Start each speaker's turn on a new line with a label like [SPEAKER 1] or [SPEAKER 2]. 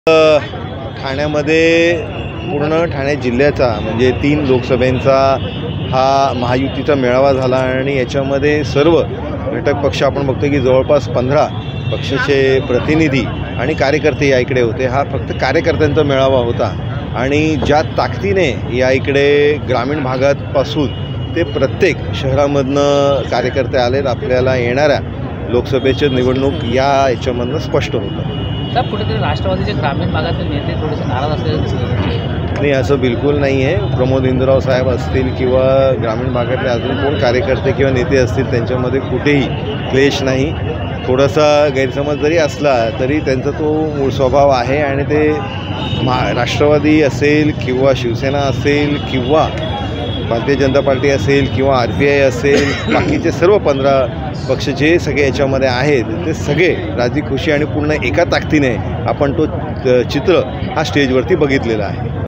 [SPEAKER 1] ठाण्यामध्ये पूर्ण ठाणे जिल्ह्याचा म्हणजे 3 लोकसभेचा हा महायुतीचा मेळावा झाला आणि याच्यामध्ये सर्व घटक पक्ष आपण बघतो की जवळपास 15 पक्षाचे प्रतिनिधी आणि कार्यकर्ते या इकडे होते। हा फक्त कार्यकर्त्यांचा मेळावा होता आणि ज्या ताकदीने या इकडे ग्रामीण भागापासून ते प्रत्येक शहरामधनं कार्यकर्ते आलेत। आपल्याला येणाऱ्या लोकसभेची निवडणूक याच्यामधनं स्पष्ट होतं।
[SPEAKER 2] साहेब, कुठेतरी राष्ट्रवादीचे ग्रामीण भागातील नेते थोडेसे नाराज असलेले दिसतात।
[SPEAKER 1] नाही, असं बिलकुल नाही आहे। प्रमोद इंदुराव साहेब असतील किंवा ग्रामीण भागातले अजून कोण कार्यकर्ते किंवा नेते असतील त्यांच्यामध्ये कुठेही क्लेश नाही। थोडासा गैरसमज जरी असला तरी त्यांचा तो मूळ स्वभाव आहे आणि ते राष्ट्रवादी असेल किंवा शिवसेना असेल किंवा भारतीय जनता पार्टी असेल किंवा RPI असेल, बाकीचे सर्व 15 पक्ष जे सगळे याच्यामध्ये आहेत ते सगळे राजी खुशी आणि पूर्ण एका ताकदीने आपण तो चित्र हा स्टेजवरती बघितलेला आहे।